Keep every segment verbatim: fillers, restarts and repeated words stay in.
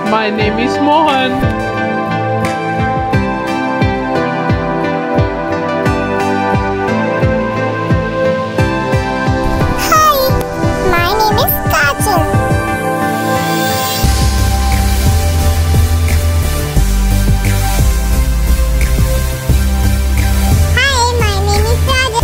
my name is Mohan. Hi, my name is Kajal. Hi, my name is Raja.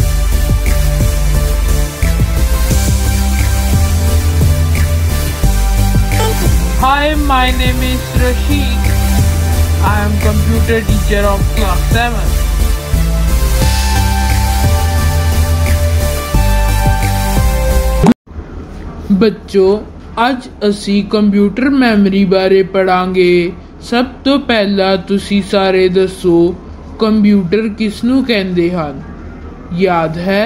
Hi, my name is Rashid. I am computer teacher of class seven. ਬੱਚੋ ਅੱਜ ਅਸੀਂ computer memory ਬਾਰੇ ਪੜਾਂਗੇ। ਸਭ ਤੋਂ ਪਹਿਲਾਂ ਤੁਸੀਂ ਸਾਰੇ ਦੱਸੋ ਕੰਪਿਊਟਰ ਕਿਸ ਨੂੰ ਕਹਿੰਦੇ ਹਨ? ਯਾਦ ਹੈ?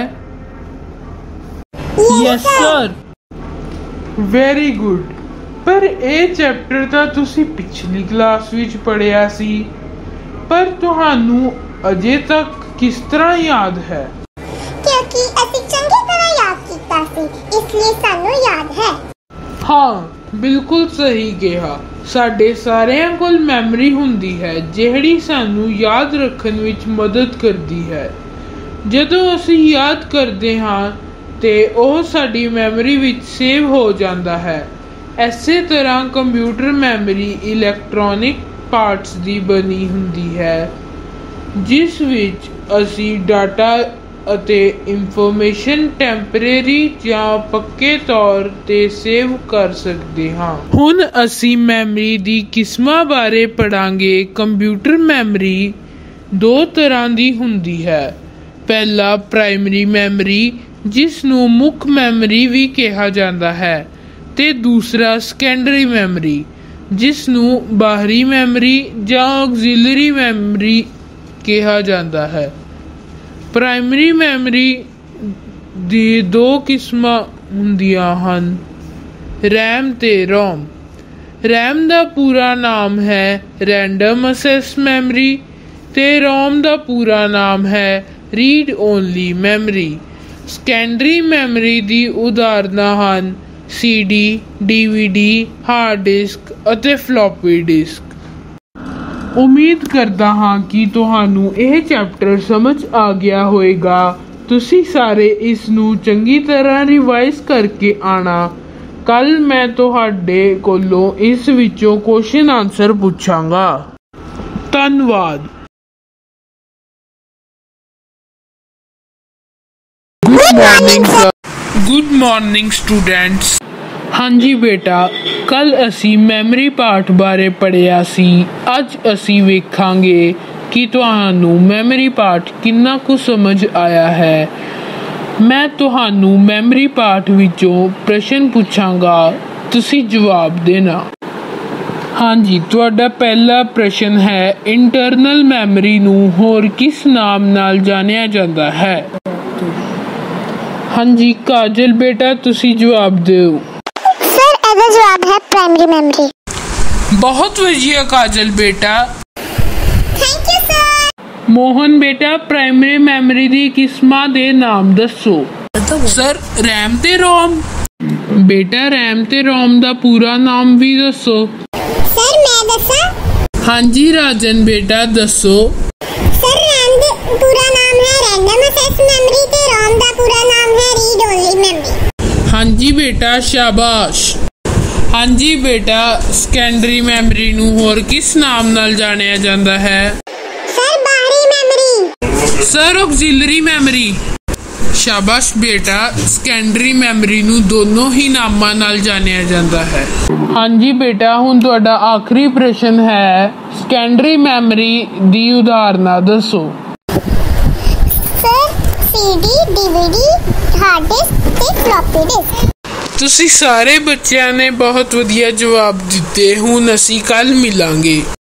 Yes sir. Very good. ਪਰ ਇਹ ਚੈਪਟਰ ਤਾਂ ਤੁਸੀਂ ਪਿਛਲੀ ਕਲਾਸ ਵਿੱਚ ਪੜ੍ਹਿਆ ਸੀ, ਪਰ ਤੁਹਾਨੂੰ ਅਜੇ ਤੱਕ ਕਿਸ ਤਰ੍ਹਾਂ ਯਾਦ ਹੈ? ਕਿਉਂਕਿ ਅਸੀਂ ਚੰਗੀ ਤਰ੍ਹਾਂ ਯਾਦ ਕੀਤਾ ਸੀ, ਇਸ ਲਈ ਸਾਨੂੰ ਯਾਦ ਹੈ। ਹਾਂ, ਬਿਲਕੁਲ ਸਹੀ ਕਿਹਾ। ਸਾਡੇ ਸਾਰਿਆਂ ਕੋਲ ਮੈਮਰੀ ਹੁੰਦੀ ਹੈ ਜਿਹੜੀ ਸਾਨੂੰ ਯਾਦ ਰੱਖਣ ਵਿੱਚ ਮਦਦ ਕਰਦੀ ਹੈ। ਜਦੋਂ ਅਸੀਂ ਯਾਦ ਕਰਦੇ ਹਾਂ ਤੇ ਉਹ ਸਾਡੀ ਮੈਮਰੀ ਵਿੱਚ ਸੇਵ ਹੋ ਜਾਂਦਾ ਹੈ। ਇਸੇ ਤਰ੍ਹਾਂ ਕੰਪਿਊਟਰ ਮੈਮਰੀ ਇਲੈਕਟ੍ਰੋਨਿਕ ਪਾਰਟਸ ਦੀ ਬਣੀ ਹੁੰਦੀ ਹੈ, ਜਿਸ ਵਿੱਚ ਅਸੀਂ ਡਾਟਾ ਅਤੇ ਇਨਫੋਰਮੇਸ਼ਨ ਟੈਂਪਰੇਰੀ ਜਾਂ ਪੱਕੇ ਤੌਰ ਤੇ ਸੇਵ ਕਰ ਸਕਦੇ ਹਾਂ। ਹੁਣ ਅਸੀਂ ਮੈਮਰੀ ਦੀ ਕਿਸਮਾਂ ਬਾਰੇ ਪੜਾਂਗੇ। ਕੰਪਿਊਟਰ ਮੈਮਰੀ ਦੋ ਤਰ੍ਹਾਂ ਦੀ ਹੁੰਦੀ ਹੈ। ਪਹਿਲਾ ਪ੍ਰਾਇਮਰੀ ਮੈਮਰੀ, ਜਿਸ ਨੂੰ ਮੁੱਖ ਮੈਮਰੀ ਵੀ ਕਿਹਾ ਜਾਂਦਾ ਹੈ, ਤੇ ਦੂਸਰਾ ਸੈਕੰਡਰੀ ਮੈਮਰੀ, ਜਿਸ ਨੂੰ ਬਾਹਰੀ ਮੈਮਰੀ ਜਾਂ ਆਕਸਿਲਰੀ ਮੈਮਰੀ ਕਿਹਾ ਜਾਂਦਾ ਹੈ। ਪ੍ਰਾਇਮਰੀ ਮੈਮਰੀ ਦੀ ਦੋ ਕਿਸਮਾਂ ਹੁੰਦੀਆਂ ਹਨ, ਰੈਮ ਤੇ ਰੋਮ। ਰੈਮ ਦਾ ਪੂਰਾ ਨਾਮ ਹੈ ਰੈਂਡਮ ਅਸੈਸ ਮੈਮਰੀ ਤੇ ਰੋਮ ਦਾ ਪੂਰਾ ਨਾਮ ਹੈ read only memory. Secondary memory ਦੀ ਉਦਾਹਰਨਾਂ ਹਨ C D, D V D, hard disk ਅਤੇ ਫਲੋਪੀ ਡਿਸਕ। ਉਮੀਦ ਕਰਦਾ ਹਾਂ ਕਿ ਤੁਹਾਨੂੰ ਇਹ ਚੈਪਟਰ ਸਮਝ ਆ ਗਿਆ ਹੋਵੇਗਾ। ਤੁਸੀਂ ਸਾਰੇ ਇਸ ਨੂੰ ਚੰਗੀ ਤਰ੍ਹਾਂ ਰਿਵਾਈਜ਼ ਕਰਕੇ ਆਉਣਾ। ਕੱਲ੍ਹ ਮੈਂ ਤੁਹਾਡੇ ਕੋਲੋਂ ਇਸ ਵਿੱਚੋਂ ਕੁਐਸਚਨ ਆਨਸਰ ਪੁੱਛਾਂਗਾ। ਧੰਨਵਾਦ। Good morning sir. Good morning students. ਹਾਂਜੀ ਬੇਟਾ, ਕੱਲ੍ਹ ਅਸੀਂ ਮੈਮਰੀ ਪਾਰਟ ਬਾਰੇ ਪੜ੍ਹਿਆ ਸੀ। ਅੱਜ ਅਸੀਂ ਵੇਖਾਂਗੇ ਕਿ ਤੁਹਾਨੂੰ ਮੈਮਰੀ ਪਾਰਟ ਕਿੰਨਾ ਕੁ ਸਮਝ ਆਇਆ ਹੈ। ਮੈਂ ਤੁਹਾਨੂੰ ਮੈਮਰੀ ਪਾਰਟ ਵਿੱਚੋਂ ਪ੍ਰਸ਼ਨ ਪੁੱਛਾਂਗਾ, ਤੁਸੀਂ ਜਵਾਬ ਦੇਣਾ। ਹਾਂਜੀ, ਤੁਹਾਡਾ ਪਹਿਲਾ ਪ੍ਰਸ਼ਨ ਹੈ, ਇੰਟਰਨਲ ਮੈਮਰੀ ਨੂੰ ਹੋਰ ਕਿਸ ਨਾਮ ਨਾਲ ਜਾਣਿਆ ਜਾਂਦਾ ਹੈ? ਹਾਂਜੀ ਕਾਜਲ ਬੇਟਾ, ਤੁਸੀਂ ਜਵਾਬ ਦਿਓ। ਸਰ, ਇਹਦਾ ਜਵਾਬ ਹੈ ਪ੍ਰਾਇਮਰੀ ਮੈਮਰੀ। ਬਹੁਤ ਵਧੀਆ ਕਾਜਲ ਬੇਟਾ। Thank you sir. ਮੋਹਨ ਬੇਟਾ, ਪ੍ਰਾਇਮਰੀ ਮੈਮਰੀ ਦੀ ਕਿਸਮਾਂ ਦੇ ਨਾਮ ਦੱਸੋ। ਸਰ, ਰੈਮ ਤੇ ਰੋਮ। ਬੇਟਾ, ਰੈਮ ਤੇ ਰੋਮ ਦਾ ਪੂਰਾ ਨਾਮ ਵੀ ਦੱਸੋ। ਸਰ, ਮੈਂ ਦੱਸਾਂ? ਹਾਂਜੀ ਰਾਜਨ ਬੇਟਾ, ਦੱਸੋ। ਸਰ, ਰੈਮ ਦਾ ਪੂਰਾ ਨਾਮ ਹੈ ਰੈਂਡਮ ਅਸੈਸ ਮੈਮਰੀ ਤੇ ਰੋਮ ਦਾ ਪੂਰਾ ਨਾਮ ਹੈ ਰੀਡ ਓਨਲੀ ਮੈਮਰੀ। ਹਾਂਜੀ ਬੇਟਾ, ਸ਼ਾਬਾਸ਼। ਹਾਂਜੀ ਬੇਟਾ, ਸੈਕੰਡਰੀ ਮੈਮਰੀ ਨੂੰ ਹੋਰ ਕਿਸ ਨਾਮ ਨਾਲ ਜਾਣਿਆ ਜਾਂਦਾ ਹੈ? ਸਰ, ਬਾਹਰੀ ਮੈਮਰੀ। Sir, ਆਕਸਿਲਰੀ memory. ਸ਼ਾਬਾਸ਼ ਬੇਟਾ, ਸੈਕੰਡਰੀ ਮੈਮਰੀ ਨੂੰ ਦੋਨੋਂ ਹੀ ਨਾਮਾਂ ਨਾਲ ਜਾਣਿਆ ਜਾਂਦਾ ਹੈ। ਹਾਂਜੀ ਬੇਟਾ, ਹੁਣ ਤੁਹਾਡਾ ਆਖਰੀ ਪ੍ਰਸ਼ਨ ਹੈ, ਸੈਕੰਡਰੀ ਮੈਮਰੀ ਦੀ ਉਦਾਹਰਨਾਂ ਦੱਸੋ। Sir, C D, D V D, hard disk ਤੇ ਫਲੋਪੀ ਡਿਸਕ। ਤੁਸੀਂ ਸਾਰੇ ਬੱਚਿਆਂ ਨੇ ਬਹੁਤ ਵਧੀਆ ਜਵਾਬ ਦਿੱਤੇ। ਹੁਣ ਅਸੀਂ ਕੱਲ੍ਹ ਮਿਲਾਂਗੇ।